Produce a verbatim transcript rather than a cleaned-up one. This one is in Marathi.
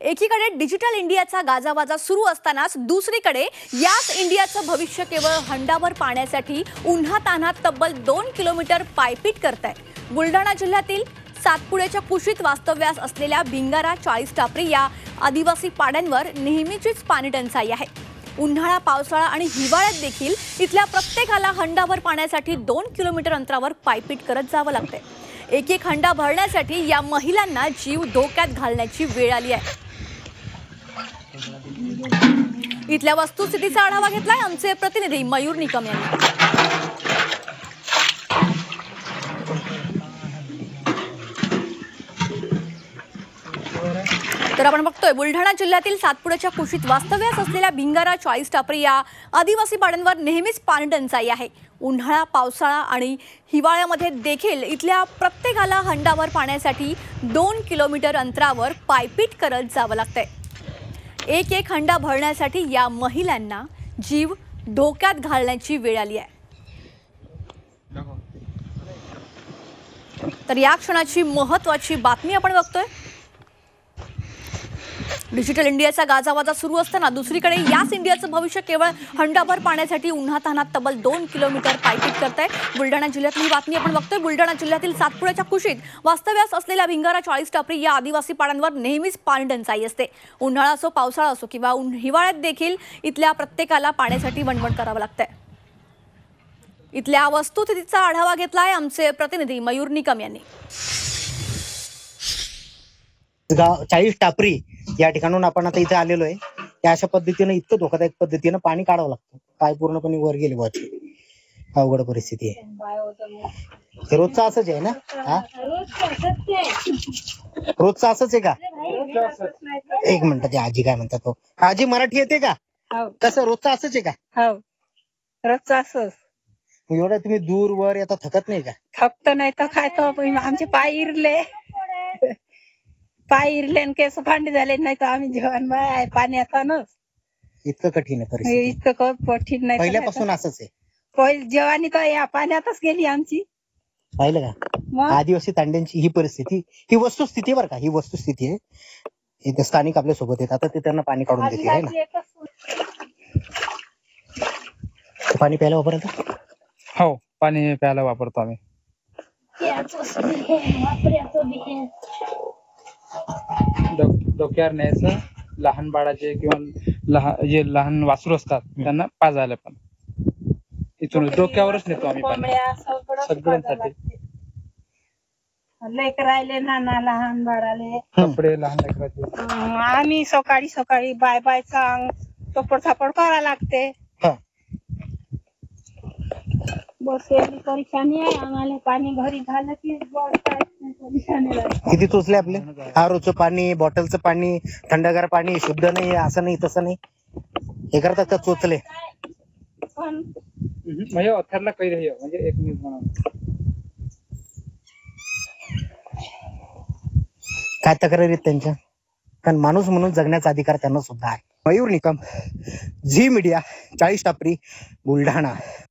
एकीकडे डिजिटल इंडियाचा गाजावाजा सुरू असतानाच दुसरीकडे याच इंडियाचं भविष्य केवळ हंडाभर पाण्यासाठी उन्हातान्हात तब्बल दोन किलोमीटर पायपीट करताय। बुलढाणा जिल्ह्यातील सातपुड्याच्या कुशीत वास्तव्यास असलेल्या भिंगारा चाळीस टापरी या आदिवासी पाड्यांवर नेहमीचीच पाणी टंचाई आहे। उन्हाळा, पावसाळा आणि हिवाळ्यात देखील इथल्या प्रत्येकाला हंडाभर पाण्यासाठी दोन किलोमीटर अंतरावर पायपीट करत जावं लागतंय। एक एक हंडा भरण्यासाठी या महिलांना जीव धोक्यात घालण्याची वेळ आली आहे। इथल्या वस्तुस्थितीचा आढावा घेतलाय आमचे प्रतिनिधी मयूर निकम यांनी। तर आपण बघतोय बुलढाणा जिल्ह्यातील सातपुड्याच्या कुशीत वास्तव्यास असलेल्या भिंगारा चाळीस टापरी या आदिवासी पाड्यांवर नेहमीच पाणी टंचाई आहे। उन्हाळा, पावसाळा आणि हिवाळ्यामध्ये देखील इथल्या प्रत्येकाला हंडाभर पाण्यासाठी दोन किलोमीटर अंतरावर पायपीट करत जावं लागतंय। एक एक हंडा भरण्यासाठी या महिलांना जीव धोक्यात घालण्याची वेळ आली आहे। तर या क्षणाची महत्त्वाची बातमी आपण बघतोय। डिजिटल इंडियाचा गाजावाजा सुरू असताना दुसरीकडे याच इंडियाचं भविष्य केवळ हंडाभर पाण्यासाठी उन्हातान्हात तब्बल दोन किलोमीटर पायपीट करतंय। बुलढाणा जिल्ह्यातली ही बातमी आपण बघतोय। बुलढाणा जिल्ह्यातील सातपुड्याच्या कुशीत वास्तव्यास असलेल्या भिंगारा चाळीस टापरी या आदिवासी पाड्यांवर नेहमीच पाणी टंचाई असते। उन्हाळा असो, पावसाळा असो किंवा हिवाळ्यात देखील इथल्या प्रत्येकाला पाण्यासाठी वणवण करावं लागतंय। इथल्या वस्तुस्थितीचा आढावा घेतलाय आमचे प्रतिनिधी मयूर निकम यांनी। चाळीस टापरी या ठिकाणून आपण आता इथे आलेलो आहे। त्या अशा पद्धतीने इतकं धोकादायक पद्धतीने पाणी काढावं लागतं, पाय पूर्णपणे वर गेले वाटते। अवघड परिस्थिती आहे। रोजचं असंच आहे ना? हा, रोजचं असंच आहे का? एक मिनिट, ते आजी काय म्हणतात हो? आजी मराठी येते का? कसं रोजचं असंच आहे का? हो, रोजचं असंच। एवढं तुम्ही दूर वर येता, थकत नाही का? थकत नाही तर काय, तो आमचे पाय इरले पाय इरले आणि केस भांडे झाले, नाही तर आम्ही जेवण बाय पाण्यातच। इतकं कठीण आहे परिस्थिती? इतकं कठीण नाही, पहिल्यापासून असंच आहे। पहिले जेवणी तर या पाण्यातच गेली आमची। पाहिलं का आदिवासी तांड्यांची ही परिस्थिती, ही वस्तुस्थिती बरं का, ही वस्तुस्थिती आहे। इथे स्थानिक आपल्या सोबत येतात, आता ते त्यांना पाणी काढून देते आहे ना। पाणी प्यायला वापरत? हो, पाणी प्यायला वापरतो आम्ही। डोक्यावर न्यायचं, लहान बाळाचे किंवा लहान जे लहान वासरू असतात त्यांना पाजायला पण इथून डोक्यावरच नेतो आम्ही पाणी सगळ्यांसाठी। लेकरायले नाना लहान बाळाले कपडे, लहान लेकराचे आम्ही सकाळी सकाळी बाय बाय सांग चपड थापड करा लागते। बस एवढी परेशानी आहे आम्हाला। पाणी घरी झालं की किती चोचले आपले? आरोचं पाणी, बॉटलचं पाणी, थंडगार पाणी शुद्ध नाही, असं नाही तसं नाही, हे करतात का चोचले? म्हणजे अथरला काही नाही, म्हणजे एक मिनिट म्हणा काय तक्रारी त्यांच्या? कारण माणूस म्हणून जगण्याचा अधिकार त्यांना सुद्धा आहे। मयूर निकम, झी मीडिया, चाळीस टापरी, बुलढाणा।